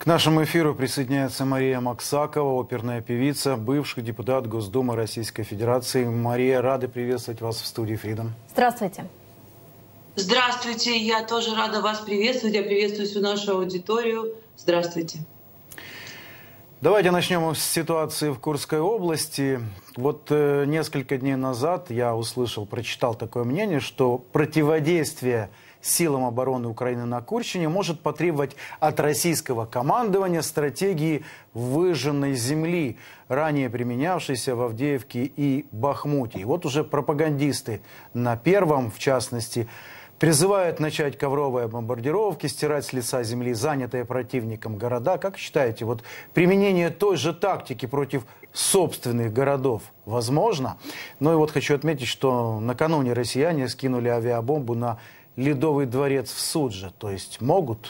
К нашему эфиру присоединяется Мария Максакова, оперная певица, бывший депутат Госдумы Российской Федерации. Мария, рады приветствовать вас в студии Freedom. Здравствуйте. Здравствуйте, я тоже рада вас приветствовать. Я приветствую всю нашу аудиторию. Здравствуйте. Давайте начнем с ситуации в Курской области. Вот несколько дней назад я прочитал такое мнение, что противодействие силам обороны Украины на Курщине может потребовать от российского командования стратегии выжженной земли, ранее применявшейся в Авдеевке и Бахмуте. И вот уже пропагандисты на Первом, в частности, призывают начать ковровые бомбардировки, стирать с лица земли занятые противником города. Как считаете, вот применение той же тактики против собственных городов возможно? Ну и вот хочу отметить, что накануне россияне скинули авиабомбу на Ледовый дворец в Судже. То есть могут?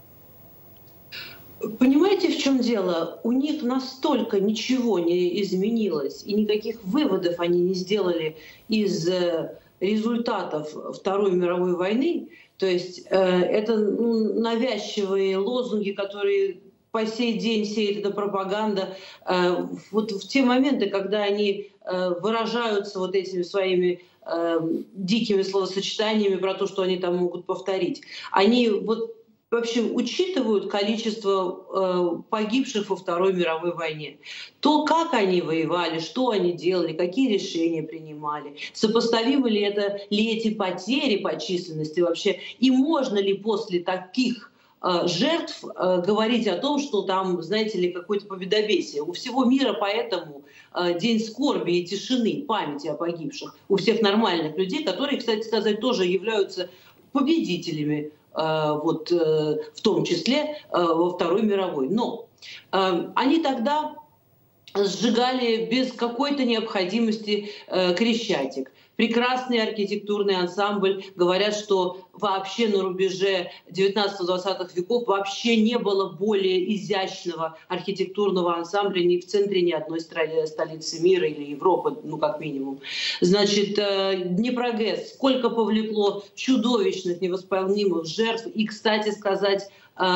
Понимаете, в чем дело? У них настолько ничего не изменилось, и никаких выводов они не сделали из результатов Второй мировой войны. То есть это навязчивые лозунги, которые по сей день сеет эта пропаганда. Вот в те моменты, когда они выражаются вот этими своими дикими словосочетаниями про то, что они там могут повторить, они вот вообще учитывают количество погибших во Второй мировой войне. То, как они воевали, что они делали, какие решения принимали, сопоставимы ли эти потери по численности вообще, и можно ли после таких жертв говорить о том, что там, знаете ли, какое-то победобесие. У всего мира поэтому день скорби и тишины, памяти о погибших. У всех нормальных людей, которые, кстати сказать, тоже являются победителями, вот, в том числе во Второй мировой. Но они тогда сжигали без какой-то необходимости Крещатик. Прекрасный архитектурный ансамбль. Говорят, что вообще на рубеже 19-20 веков вообще не было более изящного архитектурного ансамбля ни в центре ни одной столицы мира или Европы, ну как минимум. Значит, Днепрогэс сколько повлекло чудовищных, невосполнимых жертв. И, кстати сказать,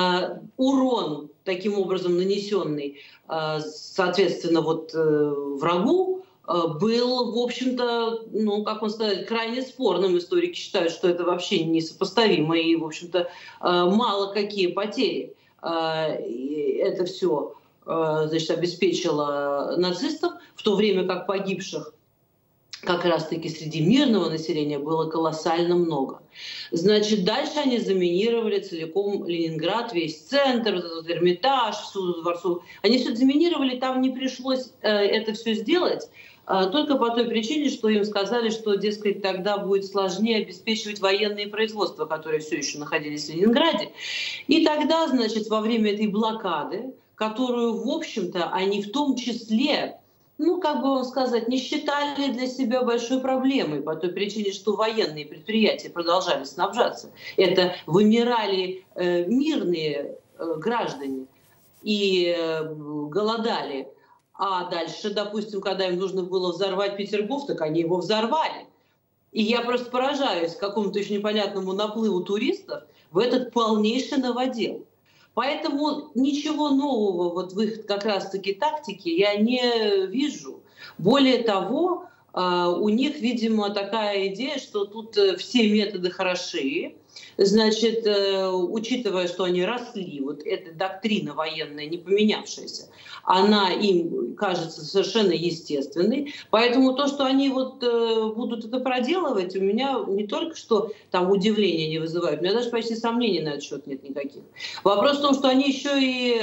урон, таким образом нанесенный, соответственно, вот врагу, был, в общем-то, ну, как вам сказать, крайне спорным. Историки считают, что это вообще несопоставимо и, в общем-то, мало какие потери это все, значит, обеспечило нацистам, в то время как погибших как раз-таки среди мирного населения было колоссально много. Значит, дальше они заминировали целиком Ленинград, весь центр, вот этот Эрмитаж, всюду дворцов. Они все заминировали, там не пришлось это все сделать, только по той причине, что им сказали, что, дескать, тогда будет сложнее обеспечивать военные производства, которые все еще находились в Ленинграде. И тогда, значит, во время этой блокады, которую, в общем-то, они в том числе, ну, как бы вам сказать, не считали для себя большой проблемой по той причине, что военные предприятия продолжали снабжаться. Это вымирали мирные граждане и голодали. А дальше, допустим, когда им нужно было взорвать Петергоф, так они его взорвали. И я просто поражаюсь какому-то еще непонятному наплыву туристов в этот полнейший новодел. Поэтому ничего нового вот в их как раз-таки тактике я не вижу. Более того, у них, видимо, такая идея, что тут все методы хороши. Значит, учитывая, что они росли, вот эта доктрина военная, не поменявшаяся, она им кажется совершенно естественной. Поэтому то, что они вот будут это проделывать, у меня не только что там удивления не вызывает, у меня даже почти сомнений на этот счет нет никаких. Вопрос в том, что они еще и,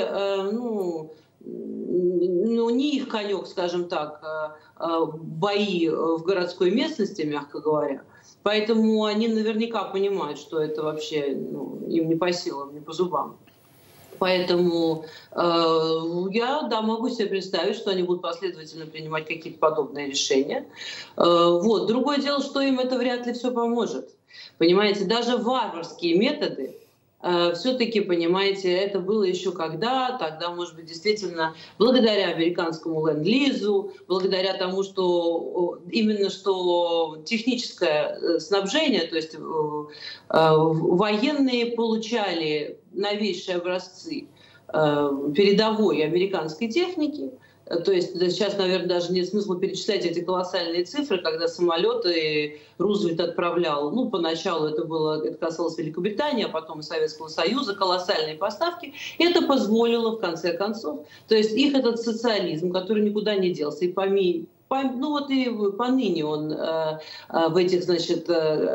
не их конек, скажем так, бои в городской местности, мягко говоря. Поэтому они наверняка понимают, что это вообще им не по силам, не по зубам. Поэтому я могу себе представить, что они будут последовательно принимать какие-то подобные решения. Вот. Другое дело, что им это вряд ли все поможет. Понимаете, даже варварские методы, все-таки, понимаете, это было еще когда, тогда, может быть, действительно, благодаря американскому ленд-лизу, благодаря тому, что именно что техническое снабжение, то есть военные получали новейшие образцы передовой американской техники. То есть сейчас, наверное, даже нет смысла перечислять эти колоссальные цифры, когда самолеты Рузвельт отправлял. Ну, поначалу это касалось Великобритании, а потом и Советского Союза, колоссальные поставки. Это позволило, в конце концов, то есть их этот социализм, который никуда не делся, и ну вот и поныне он в этих, значит,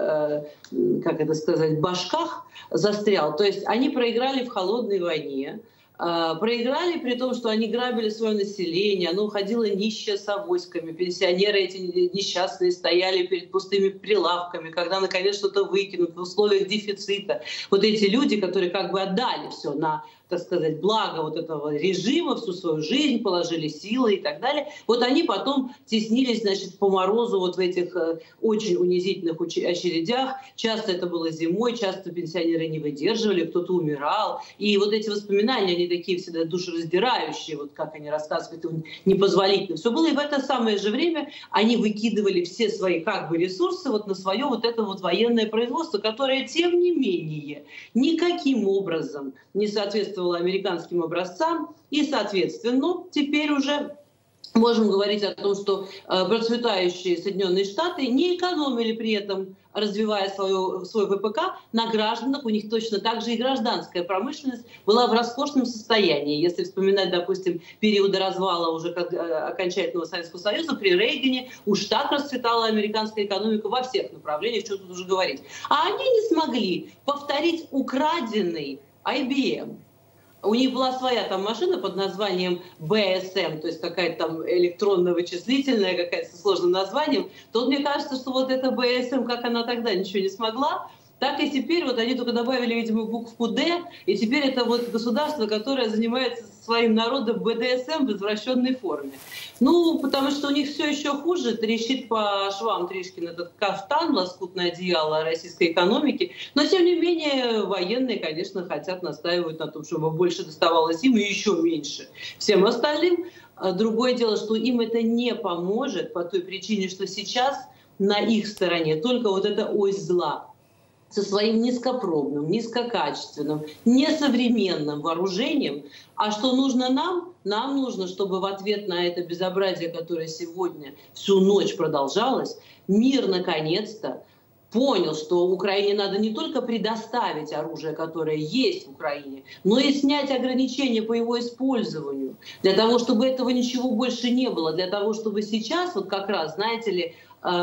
как это сказать, башках застрял. То есть они проиграли в холодной войне. Проиграли при том, что они грабили свое население, оно уходило нищее с авоськами, пенсионеры эти несчастные стояли перед пустыми прилавками, когда наконец что-то выкинут в условиях дефицита. Вот эти люди, которые как бы отдали все на, так сказать, благо вот этого режима, всю свою жизнь, положили силы и так далее, вот они потом теснились, значит, по морозу вот в этих очень унизительных очередях. Часто это было зимой, часто пенсионеры не выдерживали, кто-то умирал. И вот эти воспоминания, они такие всегда душераздирающие, вот как они рассказывают, непозволительно все было. И в это самое же время они выкидывали все свои как бы ресурсы вот на свое вот это вот военное производство, которое, тем не менее, никаким образом не соответствовало американским образцам. И, соответственно, теперь уже можем говорить о том, что процветающие Соединенные Штаты не экономили при этом, развивая свой ВПК, на гражданах. У них точно так же и гражданская промышленность была в роскошном состоянии. Если вспоминать, допустим, периоды развала уже окончательного Советского Союза, при Рейгане уж так расцветала американская экономика во всех направлениях, что тут уже говорить. А они не смогли повторить украденный IBM. У них была своя там машина под названием BSM, то есть какая-то там электронно-вычислительная, какая-то с сложным названием. То мне кажется, что вот эта BSM, как она тогда ничего не смогла, так и теперь вот они только добавили, видимо, букву «Д», и теперь это вот государство, которое занимается своим народом БДСМ в извращенной форме. Ну, потому что у них все еще хуже, трещит по швам Тришкин этот кафтан, лоскутное одеяло российской экономики. Но, тем не менее, военные, конечно, настаивают на том, чтобы больше доставалось им и еще меньше всем остальным. Другое дело, что им это не поможет по той причине, что сейчас на их стороне только вот эта ось зла со своим низкопробным, низкокачественным, несовременным вооружением. А что нужно нам? Нам нужно, чтобы в ответ на это безобразие, которое сегодня всю ночь продолжалось, мир наконец-то понял, что Украине надо не только предоставить оружие, которое есть в Украине, но и снять ограничения по его использованию, для того, чтобы этого ничего больше не было, для того, чтобы сейчас, вот как раз, знаете ли,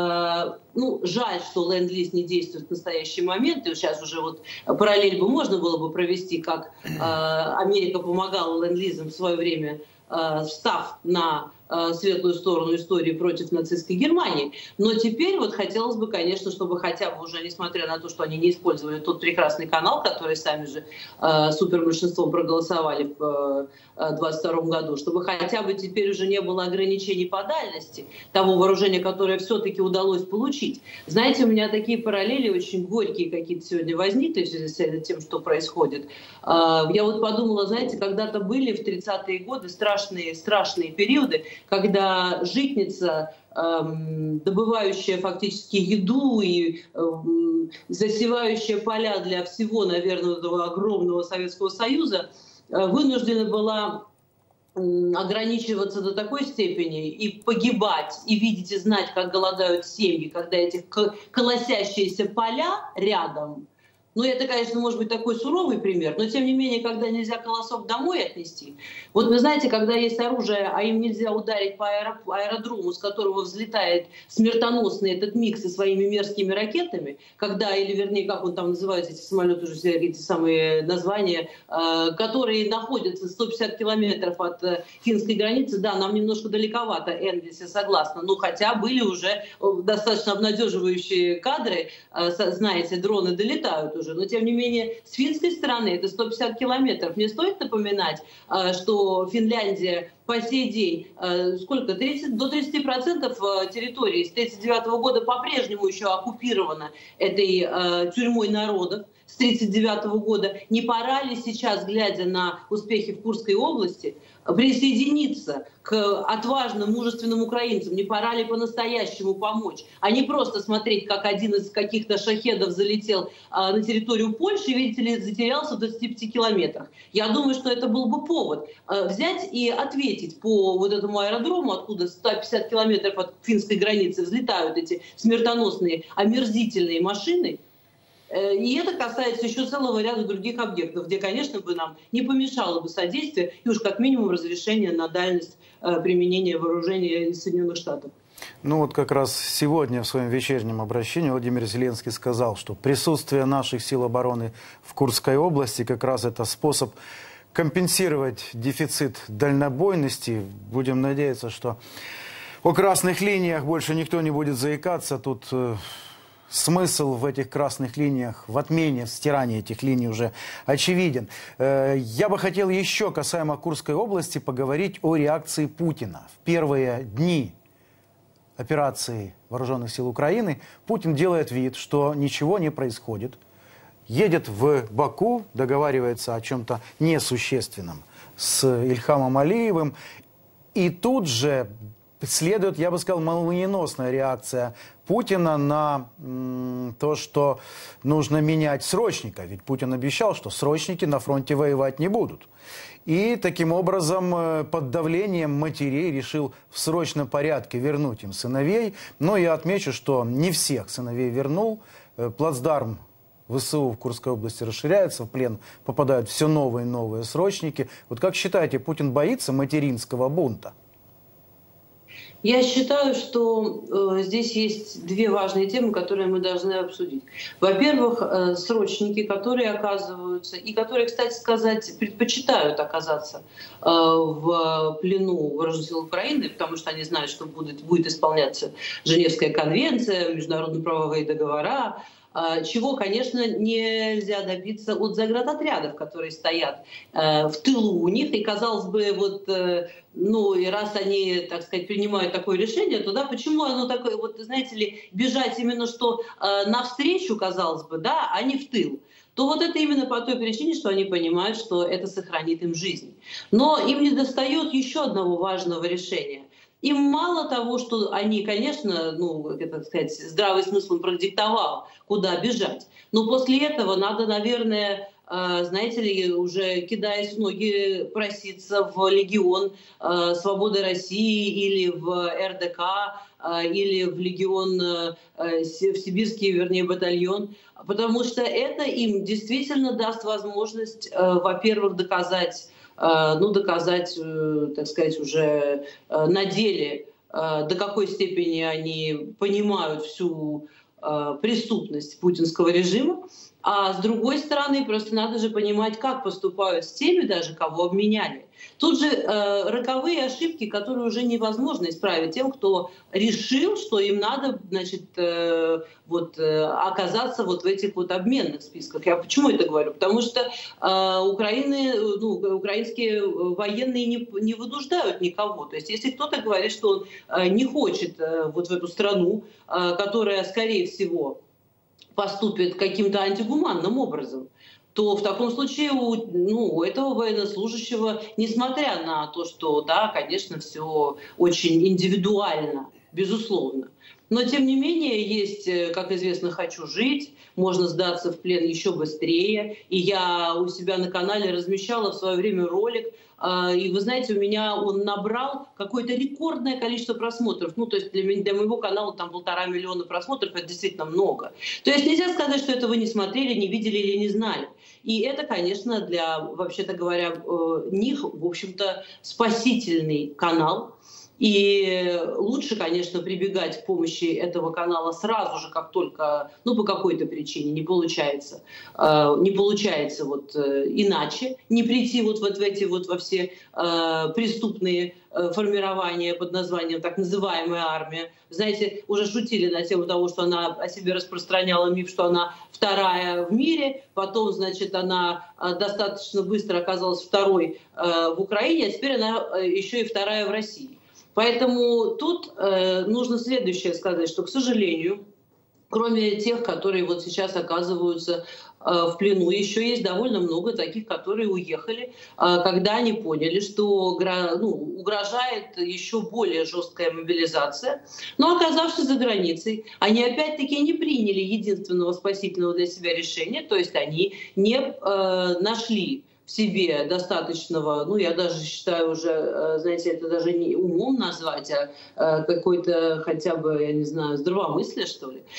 ну, жаль, что ленд-лиз не действует в настоящий момент, и сейчас уже вот параллель можно было бы провести, как Америка помогала ленд-лизам в свое время, встав на светлую сторону истории против нацистской Германии. Но теперь вот хотелось бы, конечно, чтобы хотя бы уже, несмотря на то, что они не использовали тот прекрасный канал, который сами же супербольшинством проголосовали в 2022 году, чтобы хотя бы теперь уже не было ограничений по дальности того вооружения, которое все-таки удалось получить. Знаете, у меня такие параллели очень горькие какие-то сегодня возникли в связи с тем, что происходит. Я вот подумала, знаете, когда-то были в 30-е годы страшные периоды, когда житница, добывающая фактически еду и засевающая поля для всего, наверное, этого огромного Советского Союза, вынуждена была ограничиваться до такой степени и погибать, и видеть и знать, как голодают семьи, когда эти колосящиеся поля рядом. Ну, это, конечно, может быть такой суровый пример, но, тем не менее, когда нельзя колосок домой отнести. Вот вы знаете, когда есть оружие, а им нельзя ударить по аэродрому, с которого взлетает смертоносный этот МиГ со своими мерзкими ракетами, когда, или вернее, как он там называется, эти самолеты, уже эти самые названия, которые находятся 150 километров от финской границы, да, нам немножко далековато, Энгельс, я согласна, но хотя были уже достаточно обнадеживающие кадры, знаете, дроны долетают уже. Но, тем не менее, с финской стороны это 150 километров. Не стоит напоминать, что Финляндия по сей день, сколько, 30, до 30% территории с 1939 года по-прежнему еще оккупировано этой тюрьмой народов с 1939 года. Не пора ли сейчас, глядя на успехи в Курской области, присоединиться к отважным, мужественным украинцам? Не пора ли по-настоящему помочь, а не просто смотреть, как один из каких-то шахедов залетел на территорию Польши и, видите ли, затерялся в 25 километрах? Я думаю, что это был бы повод взять и ответить по вот этому аэродрому, откуда 150 километров от финской границы взлетают эти смертоносные, омерзительные машины. И это касается еще целого ряда других объектов, где, конечно, бы нам не помешало бы содействие и уж как минимум разрешение на дальность применения вооружения из Соединенных Штатов. Ну вот как раз сегодня в своем вечернем обращении Владимир Зеленский сказал, что присутствие наших сил обороны в Курской области как раз это способ компенсировать дефицит дальнобойности. Будем надеяться, что о красных линиях больше никто не будет заикаться. Тут смысл в этих красных линиях, в отмене, в стирании этих линий уже очевиден. Я бы хотел еще касаемо Курской области поговорить о реакции Путина. В первые дни операции Вооруженных сил Украины Путин делает вид, что ничего не происходит. Едет в Баку, договаривается о чем-то несущественном с Ильхамом Алиевым. И тут же следует, я бы сказал, молниеносная реакция Путина на то, что нужно менять срочника. Ведь Путин обещал, что срочники на фронте воевать не будут. И таким образом под давлением матерей решил в срочном порядке вернуть им сыновей. Но я отмечу, что не всех сыновей вернул. Плацдарм ВСУ в Курской области расширяется, в плен попадают все новые и новые срочники. Вот как считаете, Путин боится материнского бунта? Я считаю, что здесь есть две важные темы, которые мы должны обсудить. Во-первых, срочники, которые оказываются, и которые, кстати сказать, предпочитают оказаться в плену Вооруженных сил Украины, потому что они знают, что будет исполняться Женевская конвенция, международно-правовые договора, чего, конечно, нельзя добиться от заградотрядов, которые стоят в тылу у них. И, казалось бы, вот, ну, и раз они, так сказать, принимают такое решение, то да, почему оно такое, вот, знаете ли, бежать именно что навстречу, казалось бы, да, а не в тыл? То вот это именно по той причине, что они понимают, что это сохранит им жизнь. Но им недостает еще одного важного решения. Им мало того, что они, конечно, ну, так сказать, здравый смысл продиктовал, куда бежать. Но после этого надо, наверное, знаете ли, уже кидаясь в ноги, проситься в Легион Свободы России или в РДК, или в Легион, в Сибирский, вернее, батальон. Потому что это им действительно даст возможность, во-первых, доказать, так сказать, уже на деле, до какой степени они понимают всю преступность путинского режима. А с другой стороны, просто надо же понимать, как поступают с теми даже, кого обменяли. Тут же роковые ошибки, которые уже невозможно исправить тем, кто решил, что им надо, значит, оказаться вот в этих вот обменных списках. Я почему это говорю? Потому что украинские военные не вынуждают никого. То есть если кто-то говорит, что он не хочет вот в эту страну, которая, скорее всего, поступит каким-то антигуманным образом, то в таком случае у этого военнослужащего, несмотря на то, что, да, конечно, все очень индивидуально, безусловно, но, тем не менее, есть, как известно, «Хочу жить», можно сдаться в плен еще быстрее. И я у себя на канале размещала в свое время ролик, и вы знаете, у меня он набрал какое-то рекордное количество просмотров. Ну, то есть для моего канала там 1,5 миллиона просмотров, это действительно много. То есть нельзя сказать, что это вы не смотрели, не видели или не знали. И это, конечно, для, вообще-то говоря, них, в общем-то, спасительный канал. И лучше, конечно, прибегать к помощи этого канала сразу же, как только, ну, по какой-то причине не получается вот иначе, не прийти вот в эти вот во все преступные формирования под названием так называемая армия. Знаете, уже шутили на тему того, что она о себе распространяла миф, что она вторая в мире, потом, значит, она достаточно быстро оказалась второй в Украине, а теперь она еще и вторая в России. Поэтому тут нужно следующее сказать, что, к сожалению, кроме тех, которые вот сейчас оказываются в плену, еще есть довольно много таких, которые уехали, когда они поняли, что угрожает еще более жесткая мобилизация. Но оказавшись за границей, они опять-таки не приняли единственного спасительного для себя решения, то есть они не нашли в себе достаточного, ну, я даже считаю уже, знаете, это даже не умом назвать, а какой-то хотя бы, я не знаю, здравомыслие, что ли,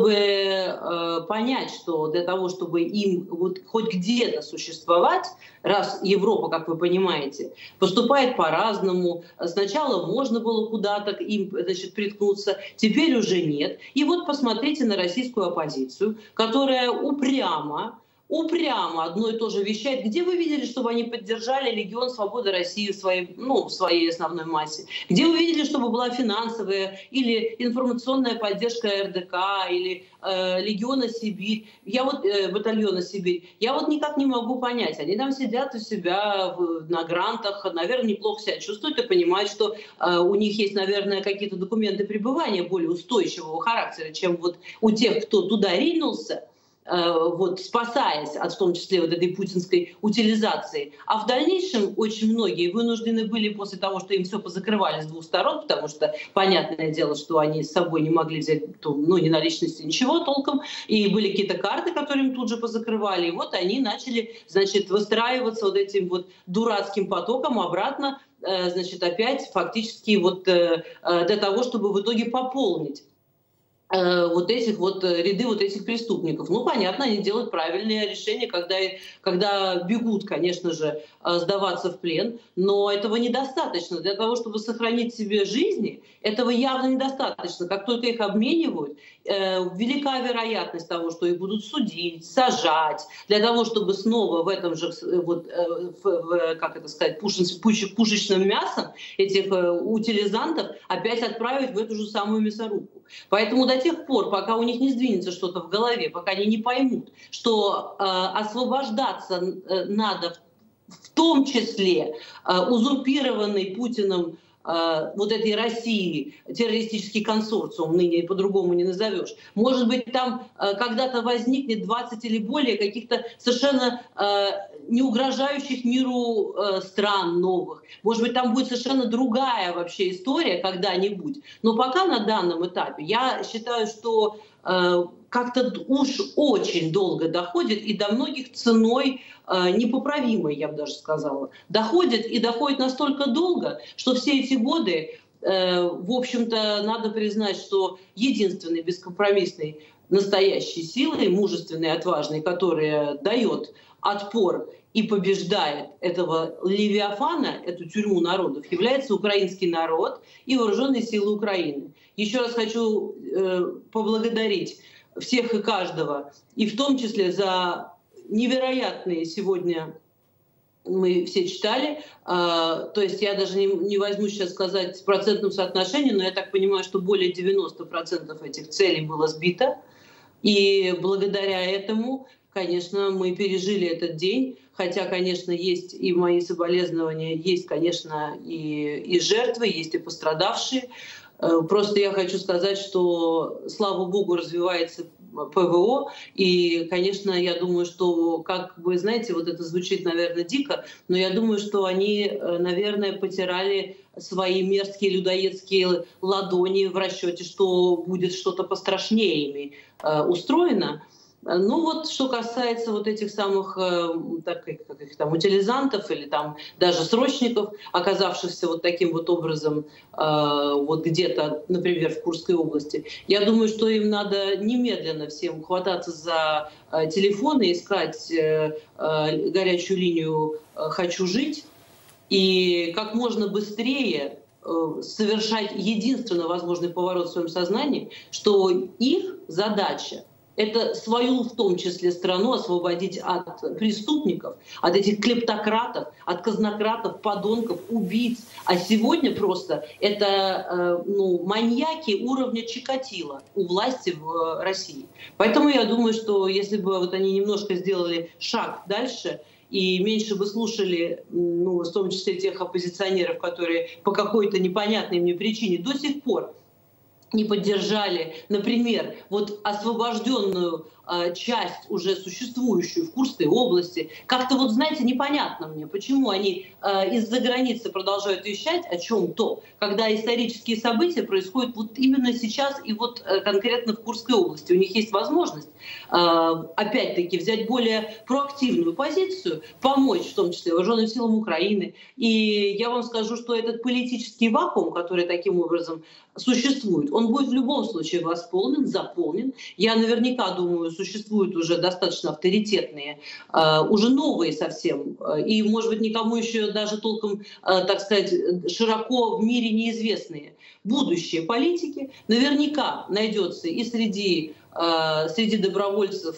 чтобы понять, что для того, чтобы им вот хоть где-то существовать, раз Европа, как вы понимаете, поступает по-разному, сначала можно было куда-то им, значит, приткнуться, теперь уже нет. И вот посмотрите на российскую оппозицию, которая упрямо одно и то же вещает. Где вы видели, чтобы они поддержали Легион Свободы России в своей основной массе? Где вы видели, чтобы была финансовая или информационная поддержка РДК или Легиона Сибирь, батальона Сибирь? Я вот никак не могу понять. Они там сидят у себя на грантах, наверное, неплохо себя чувствуют и понимают, что у них есть, наверное, какие-то документы пребывания более устойчивого характера, чем вот у тех, кто туда ринулся, вот, спасаясь от, в том числе, вот этой путинской утилизации. А в дальнейшем очень многие вынуждены были после того, что им все позакрывали с двух сторон, потому что, понятное дело, что они с собой не могли взять, ни наличности, ничего толком, и были какие-то карты, которые им тут же позакрывали, и вот они начали, значит, выстраиваться вот этим вот дурацким потоком обратно, значит, опять фактически вот для того, чтобы в итоге пополнить вот этих вот ряды вот этих преступников. Ну, понятно, они делают правильное решение, когда бегут, конечно же, сдаваться в плен, но этого недостаточно. Для того, чтобы сохранить себе жизни, этого явно недостаточно. Как только их обменивают, велика вероятность того, что их будут судить, сажать, для того, чтобы снова в этом же, вот, как это сказать, пушечным мясом этих утилизантов опять отправить в эту же самую мясорубку. Поэтому до тех пор, пока у них не сдвинется что-то в голове, пока они не поймут, что освобождаться надо в том числе узурпированной Путиным вот этой России, террористический консорциум, ныне по-другому не назовешь. Может быть, там когда-то возникнет 20 или более каких-то совершенно не угрожающих миру стран новых. Может быть, там будет совершенно другая вообще история когда-нибудь. Но пока на данном этапе я считаю, что как-то уж очень долго доходит, и до многих ценой непоправимой, я бы даже сказала. Доходит и доходит настолько долго, что все эти годы, в общем-то, надо признать, что единственной бескомпромиссной настоящей силой, мужественной, отважной, которая дает отпор и побеждает этого левиафана, эту тюрьму народов, является украинский народ и вооруженные силы Украины. Еще раз хочу поблагодарить всех и каждого, и в том числе за невероятные сегодня, мы все читали, то есть я даже не возьму сейчас сказать в процентном соотношении, но я так понимаю, что более 90% этих целей было сбито. И благодаря этому, конечно, мы пережили этот день, хотя, конечно, есть и мои соболезнования, есть, конечно, и жертвы, есть и пострадавшие. Просто я хочу сказать, что, слава богу, развивается ПВО, и, конечно, я думаю, что, как вы знаете, вот это звучит, наверное, дико, но я думаю, что они, наверное, потирали свои мерзкие людоедские ладони в расчете, что будет что-то пострашнее ими устроено. Ну вот, что касается вот этих самых утилизантов или там даже срочников, оказавшихся вот таким вот образом вот где-то, например, в Курской области, я думаю, что им надо немедленно всем хвататься за телефоны, искать горячую линию «Хочу жить» и как можно быстрее совершать единственно возможный поворот в своем сознании, что их задача — это свою, в том числе, страну освободить от преступников, от этих клептократов, от казнократов, подонков, убийц. А сегодня просто это маньяки уровня Чикатило у власти в России. Поэтому я думаю, что если бы вот они немножко сделали шаг дальше и меньше бы слушали, в том числе тех оппозиционеров, которые по какой-то непонятной мне причине до сих пор не поддержали, например, вот освобожденную часть, уже существующую в Курской области. Как-то вот, знаете, непонятно мне, почему они из-за границы продолжают вещать о чем-то, когда исторические события происходят вот именно сейчас и вот конкретно в Курской области. У них есть возможность, опять-таки, взять более проактивную позицию, помочь, в том числе, вооруженным силам Украины. И я вам скажу, что этот политический вакуум, который таким образом существует, он будет в любом случае восполнен, заполнен. Я наверняка думаю, существуют уже достаточно авторитетные, уже новые совсем, и, может быть, никому еще даже толком, так сказать, широко в мире неизвестные будущие политики. Наверняка найдется и среди добровольцев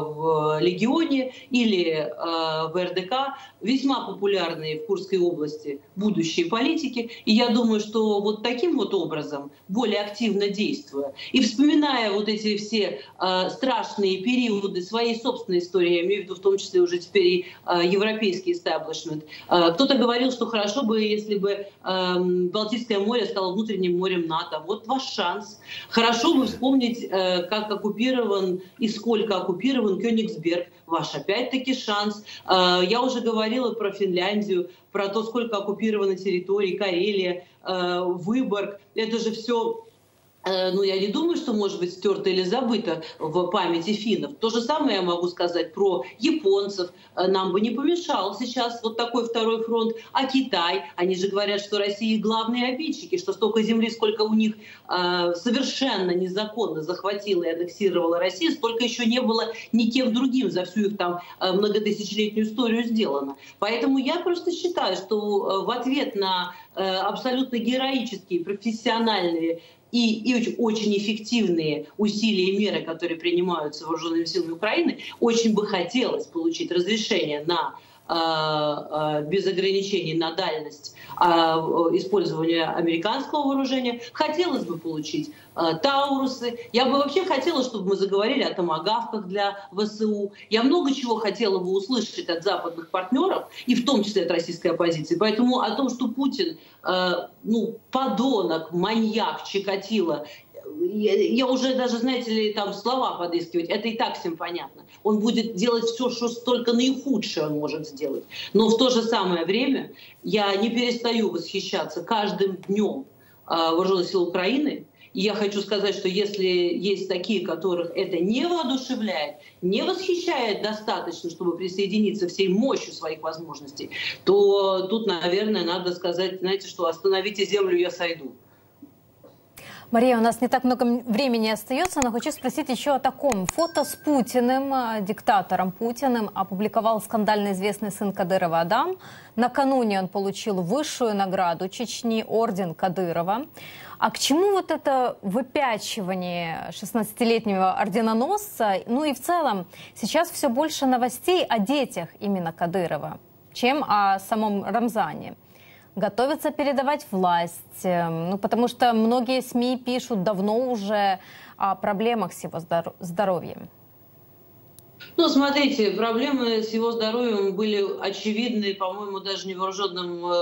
в Легионе или в РДК весьма популярные в Курской области будущие политики. И я думаю, что вот таким вот образом, более активно действуя и вспоминая вот эти все страшные периоды своей собственной истории, я имею в виду в том числе уже теперь и европейский истеблишмент, кто-то говорил, что хорошо бы, если бы Балтийское море стало внутренним морем НАТО. Вот ваш шанс. Хорошо бы вспомнить, как оккупирован и сколько оккупирован Кёнигсберг. Ваш опять-таки шанс. Я уже говорила про Финляндию, про то, сколько оккупировано территорий, Карелия, Выборг. Это же все... я не думаю, что может быть стерто или забыто в памяти финнов. То же самое я могу сказать про японцев. Нам бы не помешал сейчас вот такой второй фронт. А Китай, они же говорят, что Россия главные обидчики, что столько земли, сколько у них совершенно незаконно захватила и аннексировала Россия, столько еще не было никем другим за всю их там многотысячелетнюю историю сделано. Поэтому я просто считаю, что в ответ на абсолютно героические, профессиональные и очень эффективные усилия и меры, которые принимаются вооруженными силами Украины, очень бы хотелось получить разрешение на без ограничений на дальность использования американского вооружения. Хотелось бы получить Таурусы. Я бы вообще хотела, чтобы мы заговорили о томагавках для ВСУ. Я много чего хотела бы услышать от западных партнеров, и в том числе от российской оппозиции. Поэтому о том, что Путин, подонок, маньяк, Чикатило, я уже даже, знаете ли, там слова подыскивать, это и так всем понятно. Он будет делать все, что только наихудшее он может сделать. Но в то же самое время я не перестаю восхищаться каждым днем вооруженных сил Украины. И я хочу сказать, что если есть такие, которых это не воодушевляет, не восхищает достаточно, чтобы присоединиться всей мощью своих возможностей, то тут, наверное, надо сказать, знаете что, остановите землю, я сойду. Мария, у нас не так много времени остается, но хочу спросить еще о таком. Фото с Путиным, диктатором Путиным, опубликовал скандально известный сын Кадырова Адам. Накануне он получил высшую награду Чечни, орден Кадырова. А к чему вот это выпячивание 16-летнего орденоносца? Ну и в целом, сейчас все больше новостей о детях именно Кадырова, чем о самом Рамзане. Готовятся передавать власть, потому что многие СМИ пишут давно уже о проблемах с его здоровьем. Смотрите, проблемы с его здоровьем были очевидны, по-моему, даже невооруженным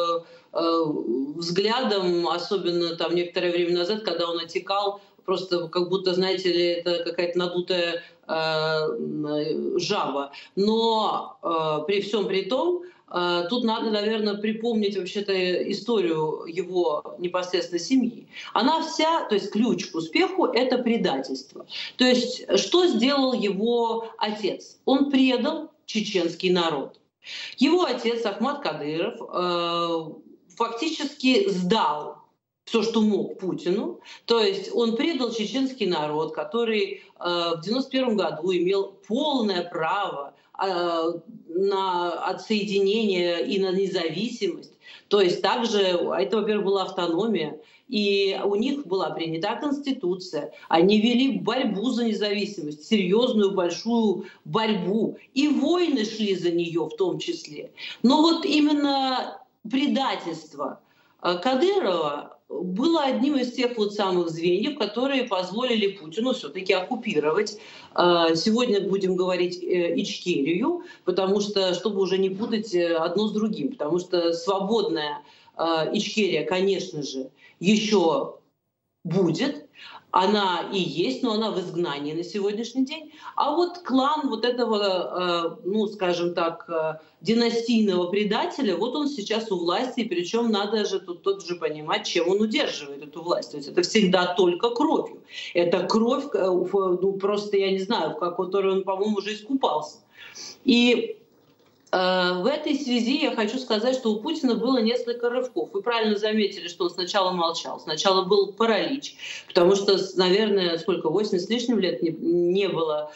взглядом, особенно там некоторое время назад, когда он отекал, просто как будто, знаете ли, это какая-то надутая жаба. Но при всем при том, тут надо, наверное, припомнить вообще-то историю его непосредственно семьи. Она вся, то есть ключ к успеху — это предательство. То есть что сделал его отец? Он предал чеченский народ. Его отец Ахмат Кадыров фактически сдал все, что мог Путину. То есть он предал чеченский народ, который в 1991 году имел полное право отсоединение и на независимость. То есть также, это, во-первых, была автономия, и у них была принята Конституция. Они вели борьбу за независимость, серьезную большую борьбу. И войны шли за нее в том числе. Но вот именно предательство Кадырова было одним из тех вот самых звеньев, которые позволили Путину все-таки оккупировать. Сегодня будем говорить Ичкерию, потому что, чтобы уже не путать одно с другим, потому что свободная Ичкерия, конечно же, еще будет. Она и есть, но она в изгнании на сегодняшний день. А вот клан вот этого, ну, скажем так, династийного предателя, вот он сейчас у власти, и причем надо же тут же понимать, чем он удерживает эту власть. То есть это всегда только кровью. Это кровь, ну, просто я не знаю, в которой он, по-моему, уже искупался. И в этой связи я хочу сказать, что у Путина было несколько рывков. Вы правильно заметили, что он сначала молчал. Сначала был паралич, потому что, наверное, 80 с лишним лет не было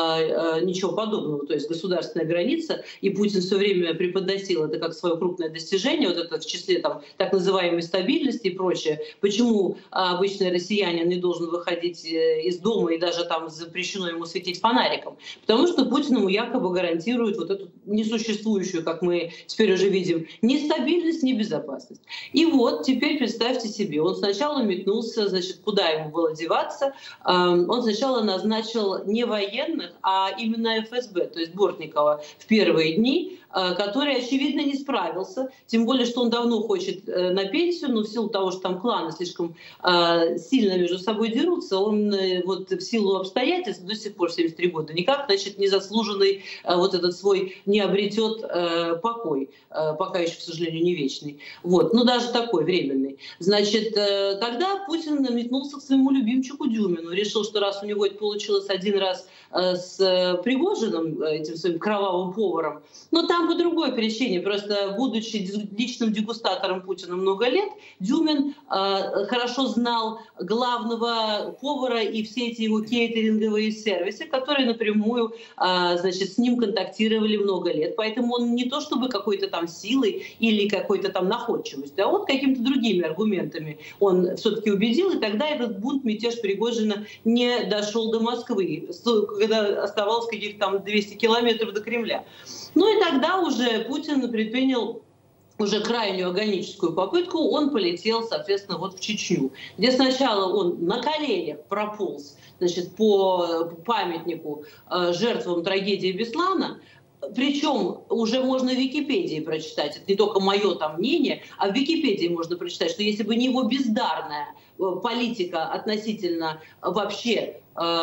ничего подобного. То есть государственная граница, и Путин все время преподносил это как свое крупное достижение, вот это в числе там, так называемой стабильности и прочее. Почему обычный россиянин не должен выходить из дома и даже там запрещено ему светить фонариком? Потому что Путин ему якобы гарантирует вот эту несуществующую, как мы теперь уже видим, ни стабильность, ни безопасность. И вот теперь представьте себе, он сначала метнулся, значит, куда ему было деваться, он сначала назначил не военных, а именно ФСБ, то есть Бортникова в первые дни, который, очевидно, не справился, тем более, что он давно хочет на пенсию, но в силу того, что там кланы слишком сильно между собой дерутся, он вот в силу обстоятельств до сих пор 73 года никак, значит, незаслуженный вот этот свой не обретет покой, пока еще, к сожалению, не вечный. Вот, ну даже такой временный. Значит, тогда Путин метнулся к своему любимчику Дюмину, решил, что раз у него это получилось один раз с Пригожиным, этим своим кровавым поваром, но там по другой причине. Просто будучи личным дегустатором Путина много лет, Дюмин хорошо знал главного повара и все эти его кейтеринговые сервисы, которые напрямую, значит, с ним контактировали много лет. Поэтому он не то чтобы какой-то там силой или какой-то там находчивостью, а вот какими-то другими аргументами он все-таки убедил, и тогда этот бунт, мятеж Пригожина не дошел до Москвы, когда оставалось каких-то там 200 километров до Кремля. Ну и тогда уже Путин предпринял уже крайнюю агоническую попытку, он полетел, соответственно, вот в Чечню, где сначала он на коленях прополз, значит, по памятнику жертвам трагедии Беслана. Причем уже можно в Википедии прочитать, это не только мое там мнение, а в Википедии можно прочитать, что если бы не его бездарная политика относительно вообще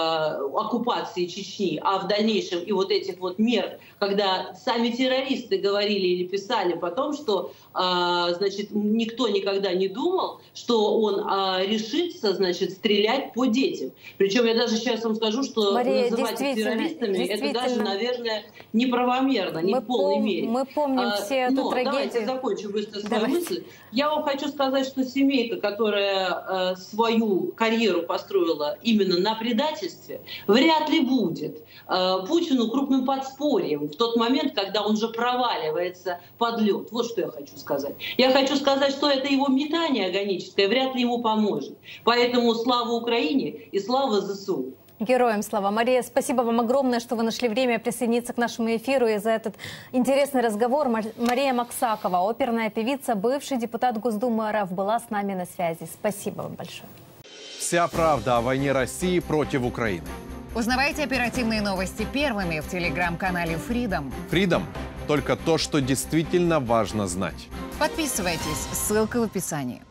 оккупации Чечни, а в дальнейшем и вот этих вот мер, когда сами террористы говорили или писали потом, что значит, никто никогда не думал, что он решится, значит, стрелять по детям. Причем я даже сейчас вам скажу, что Мария, называть их террористами, это даже, наверное, неправомерно, не в полной мере. Мы помним все эту трагедию. Давайте закончу быстро свою мысль. Я вам хочу сказать, что семейка, которая свою карьеру построила именно на предательстве, вряд ли будет Путину крупным подспорьем в тот момент, когда он же проваливается под лед. Вот что я хочу сказать. Я хочу сказать, что это его метание агоническое вряд ли ему поможет. Поэтому слава Украине и слава ЗСУ. Героям слава. Мария, спасибо вам огромное, что вы нашли время присоединиться к нашему эфиру и за этот интересный разговор. Мария Максакова, оперная певица, бывший депутат Госдумы РФ, была с нами на связи. Спасибо вам большое. Вся правда о войне России против Украины. Узнавайте оперативные новости первыми в телеграм-канале Freedom. Freedom – только то, что действительно важно знать. Подписывайтесь, ссылка в описании.